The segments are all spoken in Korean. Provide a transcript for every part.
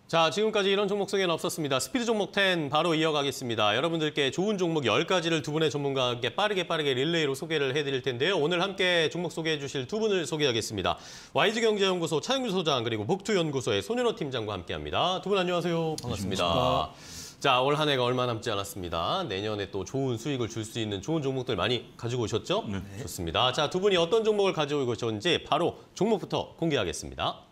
자, 지금까지 이런 종목 소개는 없었습니다. 스피드 종목 10 바로 이어가겠습니다. 여러분들께 좋은 종목 10가지를 두 분의 전문가와 함께 빠르게 릴레이로 소개를 해드릴 텐데요. 오늘 함께 종목 소개해 주실 두 분을 소개하겠습니다. YG경제연구소 차영규 소장 그리고 복투연구소의 손현호 팀장과 함께합니다. 두 분 안녕하세요. 반갑습니다. 자, 올 한 해가 얼마 남지 않았습니다. 내년에 또 좋은 수익을 줄 수 있는 좋은 종목들 많이 가지고 오셨죠? 네. 좋습니다. 자, 두 분이 어떤 종목을 가지고 오셨는지 바로 종목부터 공개하겠습니다.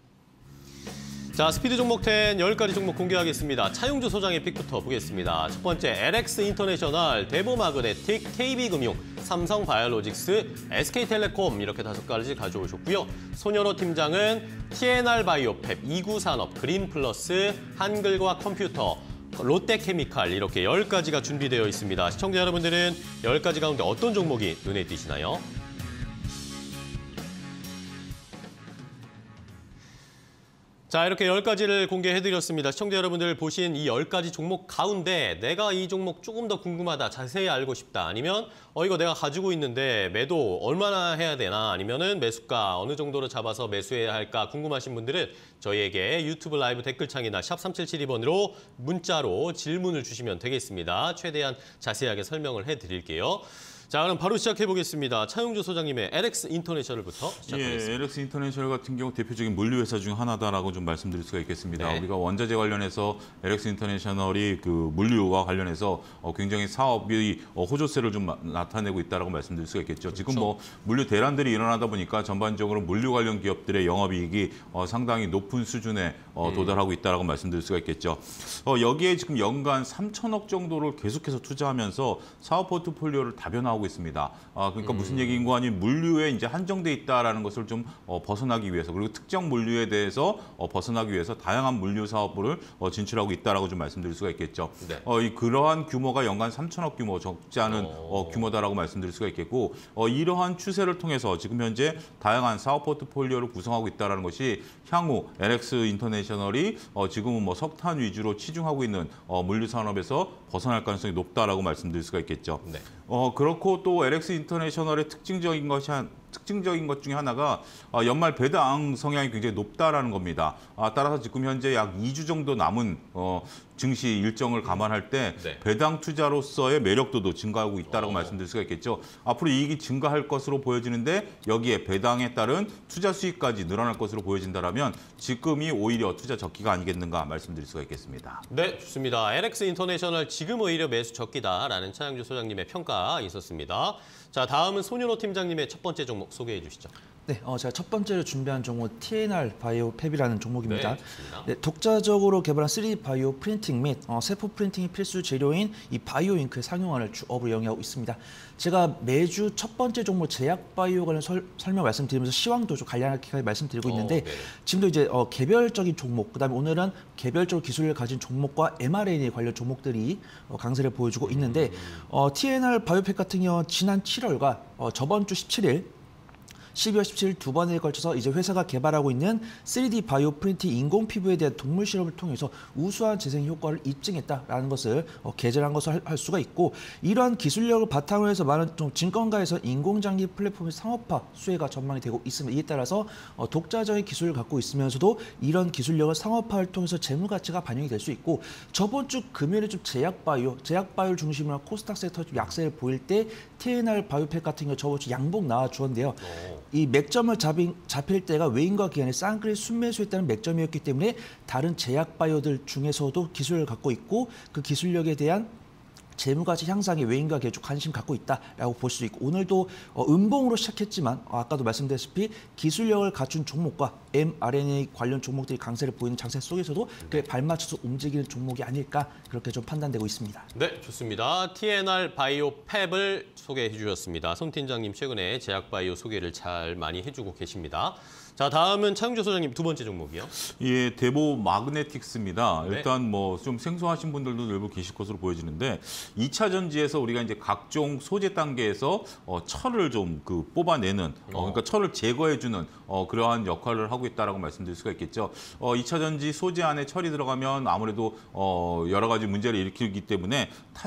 자, 스피드 종목 10 10가지 종목 공개하겠습니다. 차용주 소장의 픽부터 보겠습니다. 첫 번째, LX 인터내셔널, 대보마그네틱, KB금융, 삼성바이오로직스, SK텔레콤 이렇게 5가지 가져오셨고요. 손현호 팀장은 TNR 바이오펩, 이구산업, 그린플러스, 한글과학 컴퓨터, 롯데케미칼 이렇게 10가지가 준비되어 있습니다. 시청자 여러분들은 10가지 가운데 어떤 종목이 눈에 띄시나요? 자, 이렇게 10가지를 공개해드렸습니다. 시청자 여러분들 보신 이 10가지 종목 가운데 내가 이 종목 조금 더 궁금하다, 자세히 알고 싶다, 아니면 이거 내가 가지고 있는데 매도 얼마나 해야 되나, 아니면은 매수가 어느 정도로 잡아서 매수해야 할까 궁금하신 분들은 저희에게 유튜브 라이브 댓글창이나 샵 3772번으로 문자로 질문을 주시면 되겠습니다. 최대한 자세하게 설명을 해드릴게요. 자, 그럼 바로 시작해보겠습니다. 차용주 소장님의 LX 인터내셔널부터 시작하겠습니다. 예, LX 인터내셔널 같은 경우 대표적인 물류회사 중 하나다라고 좀 말씀드릴 수가 있겠습니다. 네. 우리가 원자재 관련해서 LX 인터내셔널이 그 물류와 관련해서 굉장히 사업이 호조세를 좀 나타내고 있다라고 말씀드릴 수가 있겠죠. 지금 그렇죠. 뭐 물류 대란들이 일어나다 보니까 전반적으로 물류 관련 기업들의 영업이익이 상당히 높은 수준에 도달하고 있다라고 말씀드릴 수가 있겠죠. 여기에 지금 연간 3천억 정도를 계속해서 투자하면서 사업 포트폴리오를 다변화하고 있습니다. 그러니까 무슨 얘기인 거 아닌 물류에 이제 한정돼 있다라는 것을 좀 벗어나기 위해서, 그리고 특정 물류에 대해서 벗어나기 위해서 다양한 물류 사업부를 진출하고 있다라고 좀 말씀드릴 수가 있겠죠. 네. 그러한 규모가 연간 3천억 규모, 적지 않은 규모다라고 말씀드릴 수가 있겠고, 이러한 추세를 통해서 지금 현재 다양한 사업 포트폴리오를 구성하고 있다라는 것이 향후 LX 인터내셔널이 지금은 뭐 석탄 위주로 치중하고 있는 물류 산업에서 벗어날 가능성이 높다라고 말씀드릴 수가 있겠죠. 네. 그렇고 또 LX 인터내셔널의 특징적인 것 중에 하나가 연말 배당 성향이 굉장히 높다라는 겁니다. 따라서 지금 현재 약 2주 정도 남은 증시 일정을 감안할 때 네. 배당 투자로서의 매력도도 증가하고 있다라고 말씀드릴 수가 있겠죠. 앞으로 이익이 증가할 것으로 보여지는데 여기에 배당에 따른 투자 수익까지 늘어날 것으로 보여진다라면 지금이 오히려 투자 적기가 아니겠는가 말씀드릴 수가 있겠습니다. 네, 좋습니다. LX 인터내셔널 지금 오히려 매수 적기다라는 차영주 소장님의 평가 있었습니다. 자, 다음은 손현호 팀장님의 첫 번째 종목 소개해 주시죠. 네, 제가 첫 번째로 준비한 종목 TNR 바이오펩이라는 종목입니다. 네, 독자적으로 개발한 3D 바이오 프린팅 및 세포 프린팅이 필수 재료인 이 바이오 잉크의 상용화를 주업으로 영위하고 있습니다. 제가 매주 첫 번째 종목 제약 바이오 관련 설명 말씀드리면서 시황도 좀 간략하게 말씀드리고 있는데 지금도 이제 개별적인 종목, 그다음에 오늘은 개별적으로 기술을 가진 종목과 mRNA 관련 종목들이 강세를 보여주고 있는데 TNR 바이오펩 같은 경우 지난 7월과 저번 주 17일 12월 17일 두 번에 걸쳐서 이제 회사가 개발하고 있는 3D 바이오 프린팅 인공 피부에 대한 동물 실험을 통해서 우수한 재생 효과를 입증했다라는 것을 개발한 것을 할 수가 있고, 이러한 기술력을 바탕으로 해서 많은 좀 증권가에서 인공장기 플랫폼의 상업화 수혜가 전망이 되고 있습니다. 이에 따라서 독자적인 기술을 갖고 있으면서도 이런 기술력을 상업화를 통해서 재무 가치가 반영이 될 수 있고, 저번 주 금요일에 좀 제약 바이오를 중심으로 한 코스닥 섹터 좀 약세를 보일 때 TNR 바이오펩 같은 경우 저번 주 양봉 나와 주었는데요. 이 맥점을 잡힐 때가 외인과 기관의 쌍끌이 순매수했다는 맥점이었기 때문에 다른 제약 바이오들 중에서도 기술을 갖고 있고 그 기술력에 대한 재무가치 향상에 외인과 기관이 관심 갖고 있다라고 볼 수 있고, 오늘도 음봉으로 시작했지만 아까도 말씀드렸다시피 기술력을 갖춘 종목과 mRNA 관련 종목들이 강세를 보이는 장세 속에서도 그에 발맞춰서 움직이는 종목이 아닐까 그렇게 좀 판단되고 있습니다. 네, 좋습니다. TNR 바이오펩을 소개해 주셨습니다. 손 팀장님 최근에 제약 바이오 소개를 잘 많이 해주고 계십니다. 자, 다음은 차용주 소장님 두 번째 종목이요. 예, 대보 마그네틱스입니다. 네. 일단 뭐 좀 생소하신 분들도 일부 계실 것으로 보여지는데 2차 전지에서 우리가 이제 각종 소재 단계에서 철을 좀 뽑아내는 그러니까 철을 제거해주는 그러한 역할을 하고 있다라고 말씀드릴 수가 있겠죠. 2차 전지 소재 안에 철이 들어가면 아무래도 여러 가지 문제를 일으키기 때문에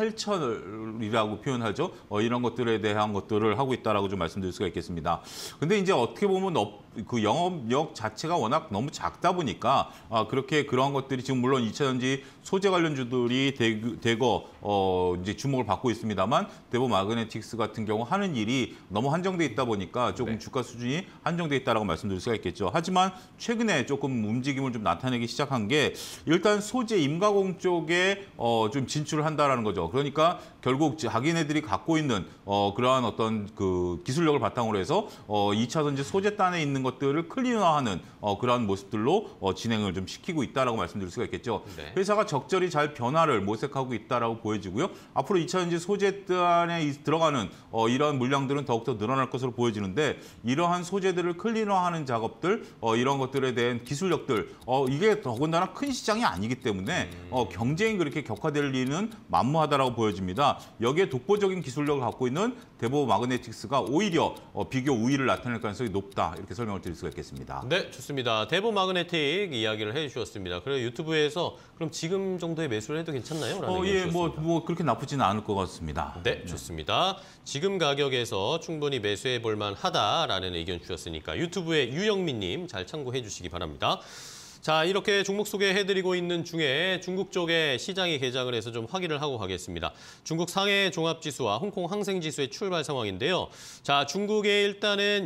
탈철이라고 표현하죠. 이런 것들에 대한 것들을 하고 있다라고 좀 말씀드릴 수가 있겠습니다. 근데 이제 어떻게 보면 그 영업력 자체가 워낙 너무 작다 보니까 그렇게 그러한 것들이 지금 물론 2차전지 소재 관련주들이 대거 이제 주목을 받고 있습니다만 대보 마그네틱스 같은 경우 하는 일이 너무 한정돼 있다 보니까 조금 주가 수준이 한정돼 있다라고 말씀드릴 수가 있겠죠. 하지만 최근에 조금 움직임을 좀 나타내기 시작한 게 일단 소재 임가공 쪽에 좀 진출을 한다라는 거죠. 그러니까 결국 자기네들이 갖고 있는 그러한 어떤 그 기술력을 바탕으로 해서 2차전지 소재단에 있는 것들을 클리어하는 그러한 모습들로 진행을 좀 시키고 있다라고 말씀드릴 수가 있겠죠. 네. 회사가 적절히 잘 변화를 모색하고 있다라고 보여지고요. 앞으로 2차전지 소재단에 들어가는 이러한 물량들은 더욱더 늘어날 것으로 보여지는데 이러한 소재들을 클리어하는 작업들, 이런 것들에 대한 기술력들, 이게 더군다나 큰 시장이 아니기 때문에 경쟁이 그렇게 격화될 리는 만무하다라고 보여집니다. 여기에 독보적인 기술력을 갖고 있는 대보 마그네틱스가 오히려 비교 우위를 나타낼 가능성이 높다 이렇게 설명을 드릴 수가 있겠습니다. 네, 좋습니다. 대보 마그네틱 이야기를 해주셨습니다. 그리고 유튜브에서 그럼 지금 정도의 매수를 해도 괜찮나요? 라는 예, 뭐 그렇게 나쁘지는 않을 것 같습니다. 네, 좋습니다. 지금 가격에서 충분히 매수해 볼 만하다라는 의견 주셨으니까 유튜브에 유영민님 잘 참고해 주시기 바랍니다. 자, 이렇게 종목 소개해드리고 있는 중에 중국 쪽에 시장이 개장을 해서 좀 확인을 하고 가겠습니다. 중국 상해 종합지수와 홍콩 항생지수의 출발 상황인데요. 자, 중국에 일단은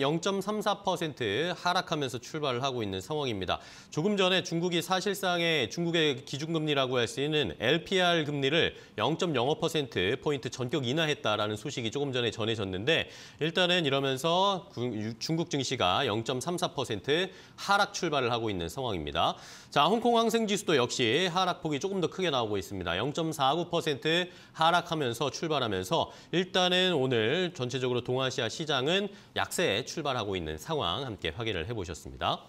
0.34% 하락하면서 출발을 하고 있는 상황입니다. 조금 전에 중국이 사실상의 중국의 기준금리라고 할 수 있는 LPR 금리를 0.05%포인트 전격 인하했다라는 소식이 조금 전에 전해졌는데 일단은 이러면서 중국 증시가 0.34% 하락 출발을 하고 있는 상황입니다. 자, 홍콩 항생지수도 역시 하락폭이 조금 더 크게 나오고 있습니다. 0.49% 하락하면서 출발하면서 일단은 오늘 전체적으로 동아시아 시장은 약세에 출발하고 있는 상황 함께 확인을 해보셨습니다.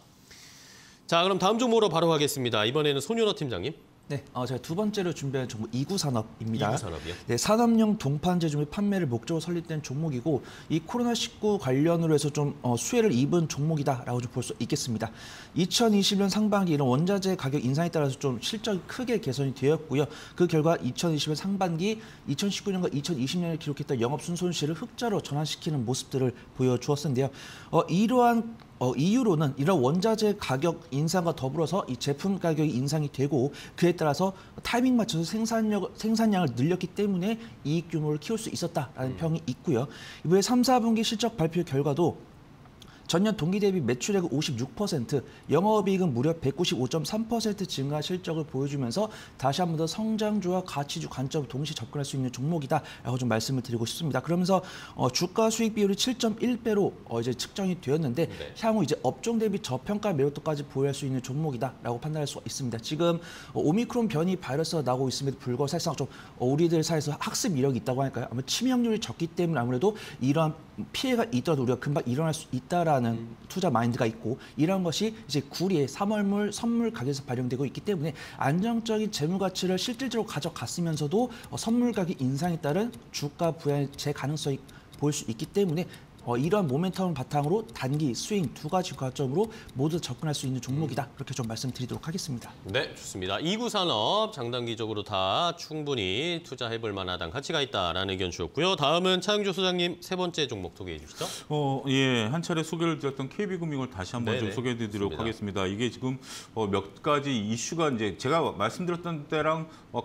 자, 그럼 다음 종목으로 바로 가겠습니다. 이번에는 손윤호 팀장님. 네, 제가 두 번째로 준비한 종목 이구산업입니다. 이구산업이요? 네, 산업용 동판 제조물 판매를 목적으로 설립된 종목이고 이 코로나19 관련으로 해서 좀 수혜를 입은 종목이다라고 좀 볼 수 있겠습니다. 2020년 상반기 이런 원자재 가격 인상에 따라서 좀 실적이 크게 개선이 되었고요. 그 결과 2020년 상반기 2019년과 2020년에 기록했던 영업 순손실을 흑자로 전환시키는 모습들을 보여주었는데요. 이러한 이유로는 이런 원자재 가격 인상과 더불어서 이 제품 가격이 인상이 되고 그에 따라서 타이밍 맞춰서 생산량을 늘렸기 때문에 이익 규모를 키울 수 있었다라는 평이 있고요. 이번에 3, 4분기 실적 발표 결과도 전년 동기 대비 매출액은 56%, 영업이익은 무려 195.3% 증가 실적을 보여주면서 다시 한 번 더 성장주와 가치주 관점을 동시에 접근할 수 있는 종목이다라고 좀 말씀을 드리고 싶습니다. 그러면서 주가 수익 비율이 7.1배로 이제 측정이 되었는데 네. 향후 이제 업종 대비 저평가 매력도까지 보유할 수 있는 종목이다라고 판단할 수가 있습니다. 지금 오미크론 변이 바이러스가 나오고 있음에도 불구하고 사실상 좀 우리들 사이에서 학습 이력이 있다고 할까요? 아마 치명률이 적기 때문에 아무래도 이러한 피해가 있더라도 우리가 금방 일어날 수 있다라는 투자 마인드가 있고 이런 것이 이제 구리의 삼월물 선물 가격에서 발행되고 있기 때문에 안정적인 재무 가치를 실질적으로 가져갔으면서도 선물 가격 인상에 따른 주가 부양의 재 가능성이 보일 수 있기 때문에 이러한 모멘텀을 바탕으로 단기, 스윙 두 가지 관점으로 모두 접근할 수 있는 종목이다. 그렇게 좀 말씀드리도록 하겠습니다. 네, 좋습니다. 이구산업 장단기적으로 다 충분히 투자해볼 만하다는 가치가 있다라는 의견 주셨고요. 다음은 차영주 소장님 세 번째 종목 소개해 주시죠. 예, 한 차례 소개를 드렸던 KB금융을 다시 한번 좀 네네, 소개해드리도록 좋습니다. 하겠습니다. 이게 지금 몇 가지 이슈가 이제 제가 말씀드렸던 때랑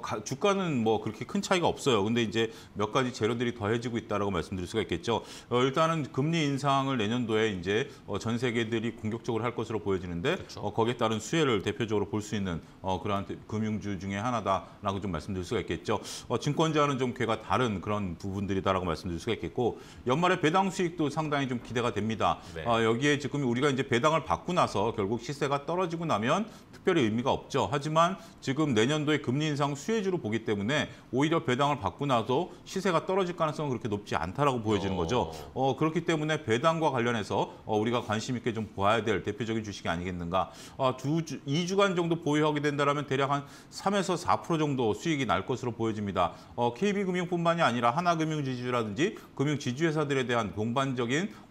주가는 뭐 그렇게 큰 차이가 없어요. 근데 이제 몇 가지 재료들이 더해지고 있다라고 말씀드릴 수가 있겠죠. 일단은 금리 인상을 내년도에 이제 전 세계들이 공격적으로 할 것으로 보여지는데 그렇죠. 거기에 따른 수혜를 대표적으로 볼 수 있는 그러한 금융주 중에 하나다라고 좀 말씀드릴 수가 있겠죠. 증권자는 좀 괴가 다른 그런 부분들이다라고 말씀드릴 수가 있겠고 연말에 배당 수익도 상당히 좀 기대가 됩니다. 네. 여기에 지금 우리가 이제 배당을 받고 나서 결국 시세가 떨어지고 나면 특별히 의미가 없죠. 하지만 지금 내년도에 금리 인상 수혜주로 보기 때문에 오히려 배당을 받고 나서 시세가 떨어질 가능성은 그렇게 높지 않다라고 보여지는 거죠. 그렇기 때문에 배당과 관련해서 우리가 관심 있게 좀 봐야 될 대표적인 주식이 아니겠는가. 2주간 정도 보유하게 된다면 대략 한 3에서 4% 정도 수익이 날 것으로 보여집니다. KB금융뿐만이 아니라 하나금융지주라든지 금융지주회사들에 대한 동반적인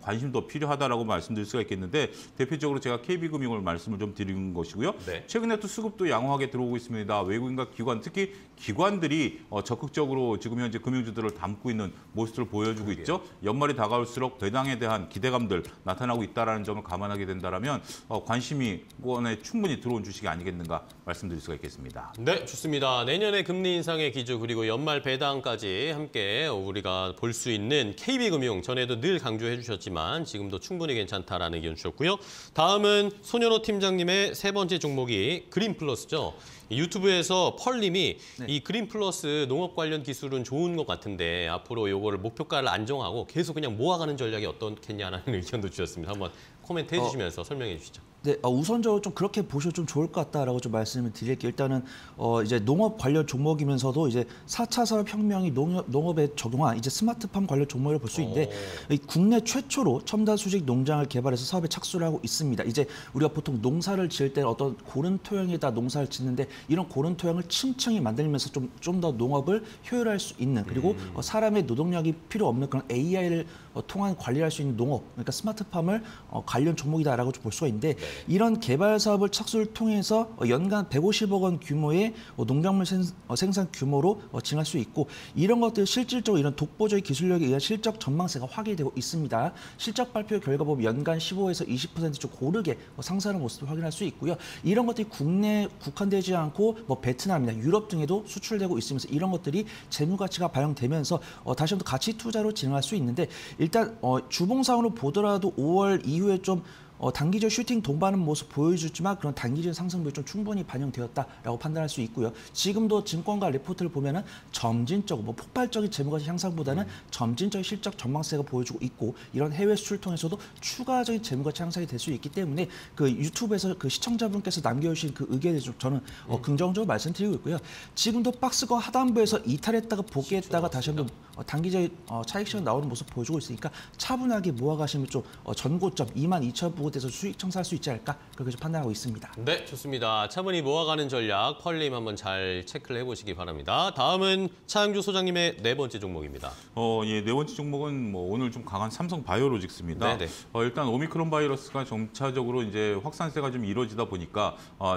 관심도 필요하다라고 말씀드릴 수가 있겠는데 대표적으로 제가 KB금융을 말씀을 좀 드리는 것이고요. 네. 최근에 또 수급도 양호하게 들어오고 있습니다. 외국인과 기관, 특히 기관들이 적극적으로 지금 현재 금융주들을 담고 있는 모습을 보여주고 있죠. 연말이 다가올수록 배당에 대한 기대감들 나타나고 있다는 점을 감안하게 된다면 관심이 원에 충분히 들어온 주식이 아니겠는가 말씀드릴 수가 있겠습니다. 네, 좋습니다. 내년에 금리 인상의 기조 그리고 연말 배당까지 함께 우리가 볼 수 있는 KB금융 전에도 늘 강조해 주셨지만 지금도 충분히 괜찮다라는 의견 주셨고요. 다음은 손현호 팀장님의 세 번째 종목이 그린플러스죠. 유튜브에서 펄님이 이 그린플러스 농업 관련 기술은 좋은 것 같은데 앞으로 요거를 목표가를 안정하고 계속 그냥 모아가는 전략이 어떻겠냐는 의견도 주셨습니다. 한번 코멘트 해주시면서 설명해 주시죠. 네, 우선적으로 좀 그렇게 보셔도 좀 좋을 것 같다라고 좀 말씀을 드릴게요. 일단은 이제 농업 관련 종목이면서도 이제 4차 산업혁명이 농업에 적용한 이제 스마트팜 관련 종목을 볼 수 있는데 이 국내 최초로 첨단 수직 농장을 개발해서 사업에 착수를 하고 있습니다. 이제 우리가 보통 농사를 지을 때 어떤 고른 토양에다 농사를 짓는데 이런 고른 토양을 층층이 만들면서 좀 더 농업을 효율화할 수 있는 그리고 사람의 노동력이 필요 없는 그런 AI를 통한 관리할 수 있는 농업, 그러니까 스마트팜을 관련 종목이다라고 볼 수가 있는데 이런 개발 사업을 착수를 통해서 연간 150억 원 규모의 농작물 생산 규모로 진행할 수 있고 이런 것들 실질적으로 이런 독보적인 기술력에 의한 실적 전망세가 확인되고 있습니다. 실적 발표 결과 보면 연간 15에서 20% 좀 고르게 상승하는 모습을 확인할 수 있고요. 이런 것들이 국내에 국한되지 않고 베트남이나 유럽 등에도 수출되고 있으면서 이런 것들이 재무 가치가 반영되면서 다시 한번 가치 투자로 진행할 수 있는데 일단 주봉상으로 보더라도 5월 이후에 좀 단기적 슈팅 동반하는 모습 보여주지만 그런 단기적 상승률이 좀 충분히 반영되었다라고 판단할 수 있고요. 지금도 증권가 리포트를 보면은 점진적으로 폭발적인 재무가치 향상보다는 점진적인 실적 전망세가 보여주고 있고 이런 해외 수출 통해서도 추가적인 재무가치 향상이 될 수 있기 때문에 그 유튜브에서 그 시청자분께서 남겨주신 그 의견에 좀 저는 긍정적으로 말씀드리고 있고요. 지금도 박스권 하단부에서 이탈했다가 복귀했다가 다시 한번 단기적 차익 시간 나오는 모습 보여주고 있으니까 차분하게 모아가시면 좀 전고점 22,000부분 에서 수익 청산할 수 있지 않을까 그렇게 좀 판단하고 있습니다. 네, 좋습니다. 차분히 모아가는 전략 펄님 한번 잘 체크를 해보시기 바랍니다. 다음은 차영주 소장님의 네 번째 종목입니다. 예, 네 번째 종목은 오늘 좀 강한 삼성 바이오로직스입니다. 네네. 일단 오미크론 바이러스가 점차적으로 이제 확산세가 좀 이루어지다 보니까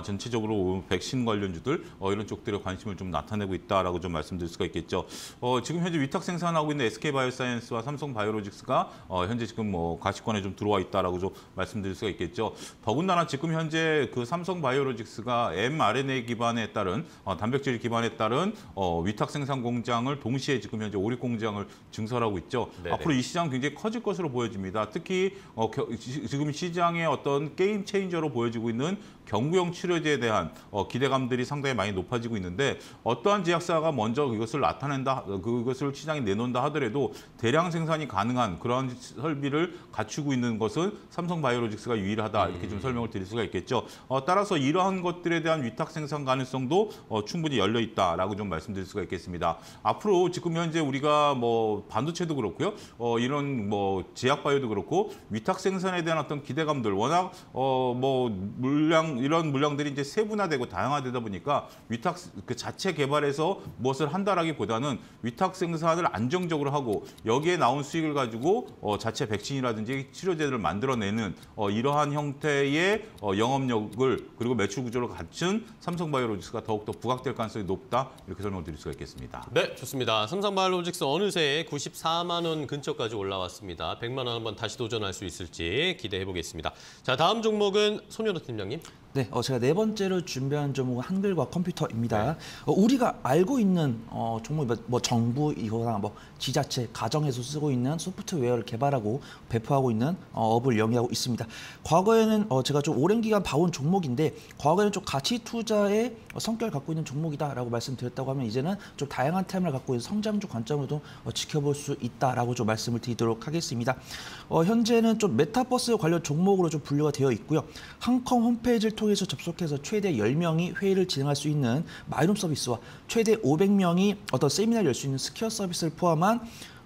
전체적으로 백신 관련주들 이런 쪽들에 관심을 좀 나타내고 있다라고 좀 말씀드릴 수가 있겠죠. 지금 현재 위탁 생산하고 있는 SK바이오사이언스와 삼성 바이오로직스가 현재 지금 가시권에 좀 들어와 있다라고 좀 말씀드릴 수가 있겠죠. 더군다나 지금 현재 그 삼성 바이오로직스가 mRNA 기반에 따른 단백질 기반에 따른 위탁 생산 공장을 동시에 지금 현재 오릭 공장을 증설하고 있죠. 네네. 앞으로 이 시장 굉장히 커질 것으로 보여집니다. 특히 지금 시장의 어떤 게임 체인저로 보여지고 있는 경구용 치료제에 대한 기대감들이 상당히 많이 높아지고 있는데 어떠한 제약사가 먼저 그것을 시장에 내놓는다 하더라도 대량 생산이 가능한 그런 설비를 갖추고 있는 것은 삼성 바이오로직스가 유일하다 이렇게 좀 설명을 드릴 수가 있겠죠. 따라서 이러한 것들에 대한 위탁 생산 가능성도 충분히 열려 있다라고 좀 말씀드릴 수가 있겠습니다. 앞으로 지금 현재 우리가 반도체도 그렇고요, 이런 제약 바이오도 그렇고 위탁 생산에 대한 어떤 기대감들 워낙 이런 물량들이 이제 세분화되고 다양화되다 보니까 위탁 그 자체 개발해서 무엇을 한다라기보다는 위탁 생산을 안정적으로 하고 여기에 나온 수익을 가지고 자체 백신이라든지 치료제들을 만들어내는 이러한 형태의 영업력을 그리고 매출 구조를 갖춘 삼성바이오로직스가 더욱더 부각될 가능성이 높다 이렇게 설명을 드릴 수가 있겠습니다. 네, 좋습니다. 삼성바이오로직스 어느새 94만 원 근처까지 올라왔습니다. 100만 원 한번 다시 도전할 수 있을지 기대해 보겠습니다. 자, 다음 종목은 손현호 팀장님. 네, 제가 네 번째로 준비한 종목은 한글과 컴퓨터입니다. 우리가 알고 있는 종목이 정부 이거나 지자체, 가정에서 쓰고 있는 소프트웨어를 개발하고 배포하고 있는 업을 영위하고 있습니다. 과거에는 제가 좀 오랜 기간 봐온 종목인데 과거에는 좀 가치 투자의 성격을 갖고 있는 종목이다라고 말씀드렸다고 하면 이제는 좀 다양한 테마를 갖고 있는 성장주 관점으로도 지켜볼 수 있다라고 좀 말씀을 드리도록 하겠습니다. 현재는 좀 메타버스 관련 종목으로 좀 분류가 되어 있고요. 한컴 홈페이지를 통해서 접속해서 최대 10명이 회의를 진행할 수 있는 마이룸 서비스와 최대 500명이 어떤 세미나를 열 수 있는 스퀘어 서비스를 포함한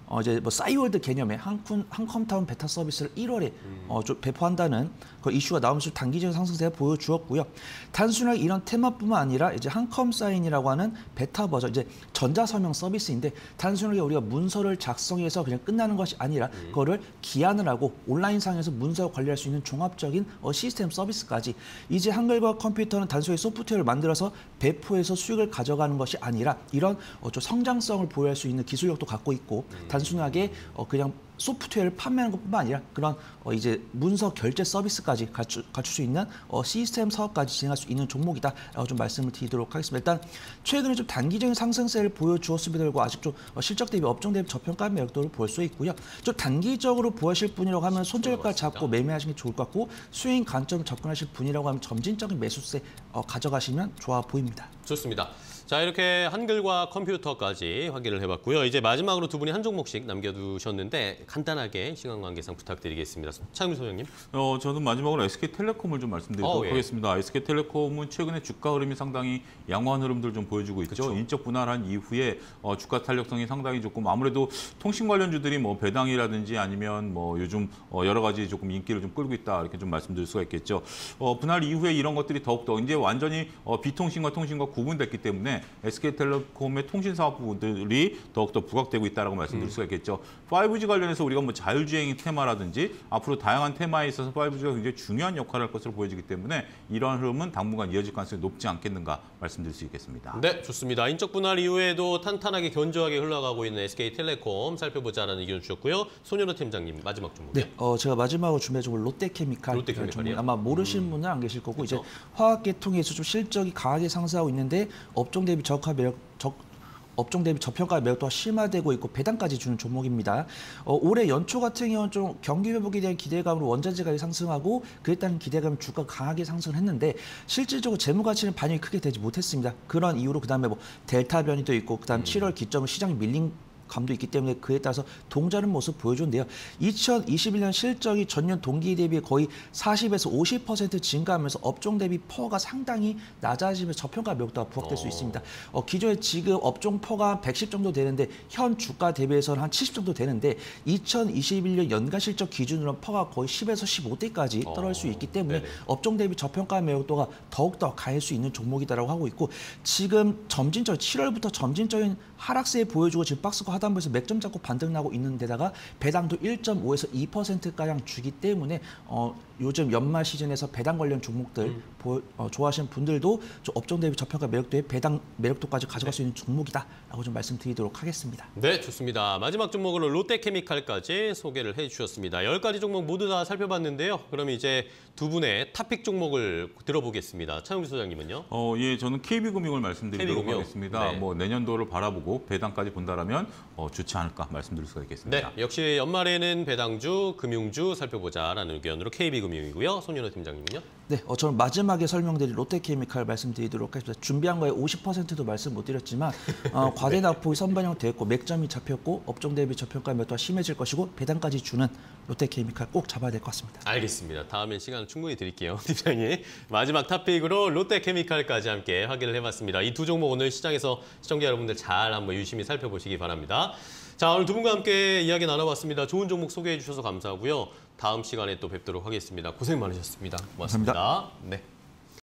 이제 뭐 싸이월드 개념의 한컴타운 베타 서비스를 1월에 좀 배포한다는 그 이슈가 나오면서 단기적인 상승세가 보여주었고요. 단순하게 이런 테마뿐만 아니라 이제 한컴사인이라고 하는 베타 버전, 이제 전자서명 서비스인데 단순하게 우리가 문서를 작성해서 그냥 끝나는 것이 아니라 그거를 기한을 하고 온라인상에서 문서를 관리할 수 있는 종합적인 시스템 서비스까지 이제 한글과 컴퓨터는 단순히 소프트웨어를 만들어서 배포해서 수익을 가져가는 것이 아니라 이런 좀 성장성을 보유할 수 있는 기술력도 갖고 있고 단순하게 그냥 소프트웨어를 판매하는 것뿐만 아니라 그런 이제 문서 결제 서비스까지 갖출 수 있는 시스템 사업까지 진행할 수 있는 종목이다라고 좀 말씀을 드리도록 하겠습니다. 일단 최근에 좀 단기적인 상승세를 보여주었음에도 불구하고 아직 좀 실적 대비 업종 대비 저평가 매력도를 볼 수 있고요. 좀 단기적으로 보하실 분이라고 하면 손절가 잡고 매매하시는 게 좋을 것 같고 수익 관점 접근하실 분이라고 하면 점진적인 매수세 가져가시면 좋아 보입니다. 좋습니다. 자, 이렇게 한글과 컴퓨터까지 확인을 해봤고요. 이제 마지막으로 두 분이 한 종목씩 남겨두셨는데 간단하게 시간 관계상 부탁드리겠습니다. 차영민 소장님. 저는 마지막으로 SK텔레콤을 좀 말씀드리도록 예. 하겠습니다. SK텔레콤은 최근에 주가 흐름이 상당히 양호한 흐름들 좀 보여주고 있죠. 그쵸. 인적 분할한 이후에 주가 탄력성이 상당히 조금 아무래도 통신 관련주들이 뭐 배당이라든지 아니면 뭐 요즘 여러 가지 조금 인기를 좀 끌고 있다 이렇게 좀 말씀드릴 수가 있겠죠. 분할 이후에 이런 것들이 더욱더 이제 완전히 비통신과 통신과 구분됐기 때문에 SK텔레콤의 통신 사업 부분들이 더욱더 부각되고 있다라고 말씀드릴 수가 있겠죠. 5G 관련해서 우리가 뭐 자율주행 테마라든지 앞으로 다양한 테마에 있어서 5G가 굉장히 중요한 역할을 할 것으로 보여지기 때문에 이러한 흐름은 당분간 이어질 가능성이 높지 않겠는가 말씀드릴 수 있겠습니다. 네, 좋습니다. 인적 분할 이후에도 탄탄하게 견조하게 흘러가고 있는 SK텔레콤 살펴보자라는 의견 주셨고요. 손현우 팀장님 마지막 종목. 네, 제가 마지막으로 준비한 종목 롯데케미칼. 롯데케미칼이요? 아마 모르시는 분은 안 계실 거고 그렇죠. 이제 화학계통에서 좀 실적이 강하게 상승하고 있는데 업종 대비 업종 대비 저평가 매력도가 심화되고 있고 배당까지 주는 종목입니다. 올해 연초 같은 경우는 좀 경기 회복에 대한 기대감으로 원자재 가격이 상승하고 그에 따른 기대감 주가 강하게 상승했는데 실질적으로 재무 가치는 반영이 크게 되지 못했습니다. 그런 이유로 그다음에 뭐 델타 변이도 있고 그다음 7월 기점을 시장이 밀린 감도 있기 때문에 그에 따라서 동자는 모습 보여줬는데요. 2021년 실적이 전년 동기 대비 거의 40에서 50% 증가하면서 업종 대비 퍼가 상당히 낮아지면서 저평가 매력도가 부각될 수 있습니다. 기존에 지금 업종 퍼가 110 정도 되는데 현 주가 대비해서는 한 70 정도 되는데 2021년 연간 실적 기준으로 퍼가 거의 10에서 15대까지 떨어질 수 있기 때문에 네네. 업종 대비 저평가 매력도가 더욱더 강할 수 있는 종목이다라고 하고 있고 지금 점진적인 7월부터 점진적인 하락세 보여주고 지금 박스권 하단부에서 맥점 잡고 반등 나고 있는 데다가 배당도 1.5에서 2%가량 주기 때문에 요즘 연말 시즌에서 배당 관련 종목들 좋아하시는 분들도 좀 업종 대비 저평가 매력도의 배당 매력도까지 가져갈 수 있는 종목이다라고 좀 말씀드리도록 하겠습니다. 네, 좋습니다. 마지막 종목으로 롯데케미칼까지 소개를 해주셨습니다. 10가지 종목 모두 다 살펴봤는데요. 그럼 이제 두 분의 탑픽 종목을 들어보겠습니다. 차영주 소장님은요? 예, 저는 KB금융을 말씀드리도록 KB금융. 하겠습니다. 네. 뭐 내년도를 바라보고 배당까지 본다라면 좋지 않을까 말씀드릴 수가 있겠습니다. 네, 역시 연말에는 배당주, 금융주 살펴보자라는 의견으로 KB금융이고요. 손윤호 팀장님은요? 네, 저는 마지막에 설명드린 롯데케미칼 말씀드리도록 하겠습니다. 준비한 거에 50%도 말씀 못 드렸지만 과대 낙폭이 선반영 됐고 맥점이 잡혔고 업종 대비 저평가 매도가 심해질 것이고 배당까지 주는 롯데케미칼 꼭 잡아야 될 것 같습니다. 알겠습니다. 다음엔 시간 충분히 드릴게요, 팀장님. 마지막 탑픽으로 롯데케미칼까지 함께 확인을 해봤습니다. 이 두 종목 오늘 시장에서 시청자 여러분들 잘 한번 유심히 살펴보시기 바랍니다. 자, 오늘 두 분과 함께 이야기 나눠봤습니다. 좋은 종목 소개해 주셔서 감사하고요. 다음 시간에 또 뵙도록 하겠습니다. 고생 많으셨습니다. 고맙습니다. 감사합니다. 네.